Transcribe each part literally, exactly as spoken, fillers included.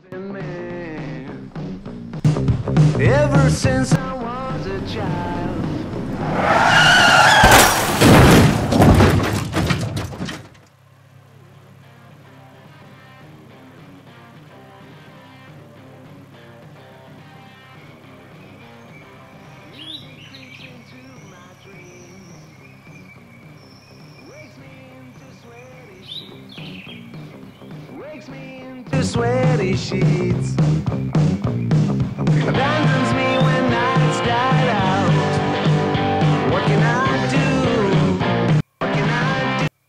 in me. Ever since I was a child. Music creeps into my dreams, wakes me into sweaty sheets, wakes me into sweaty sheets, abandons me when nights died out. What can I do? What can I do?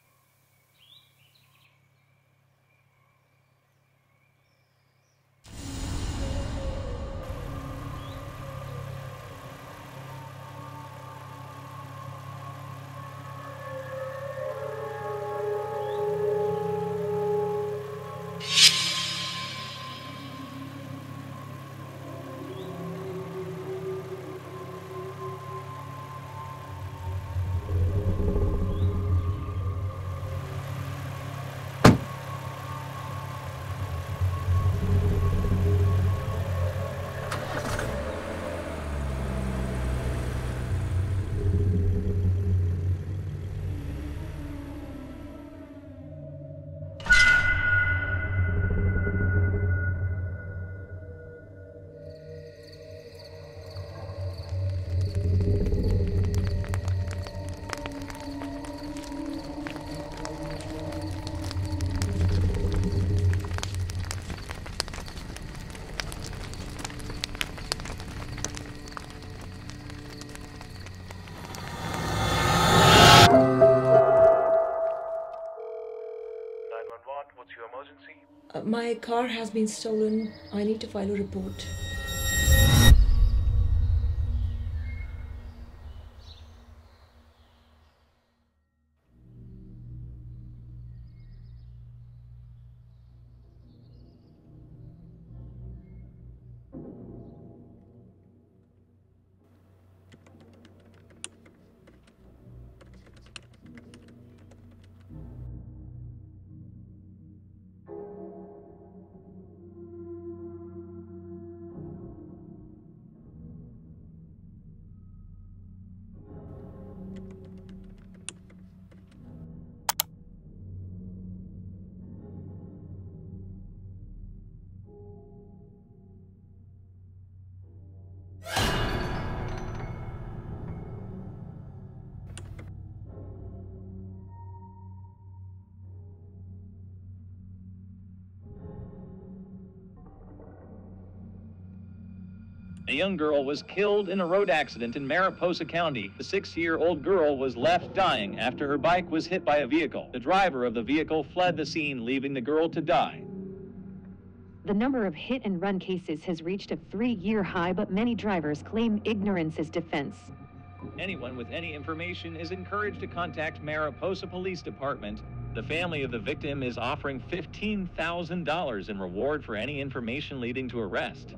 What's your emergency? Uh, my car has been stolen. I need to file a report. A young girl was killed in a road accident in Mariposa County. The six-year-old girl was left dying after her bike was hit by a vehicle. The driver of the vehicle fled the scene, leaving the girl to die. The number of hit-and-run cases has reached a three-year high, but many drivers claim ignorance as defense. Anyone with any information is encouraged to contact Mariposa Police Department. The family of the victim is offering fifteen thousand dollars in reward for any information leading to arrest.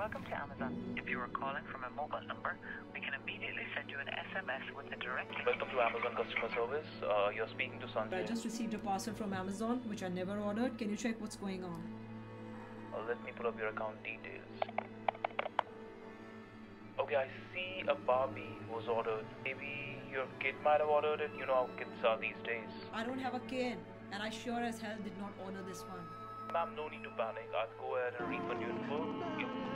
Welcome to Amazon. If you are calling from a mobile number, we can immediately send you an S M S with a direct link. Welcome to Amazon customer service. Uh, you're speaking to Sanjay. I just received a parcel from Amazon, which I never ordered. Can you check what's going on? Uh, let me pull up your account details. Okay, I see a Barbie was ordered. Maybe your kid might have ordered it. You know how kids are these days. I don't have a kid, and I sure as hell did not order this one. Ma'am, no need to panic. I'll go ahead and refund you in full. Your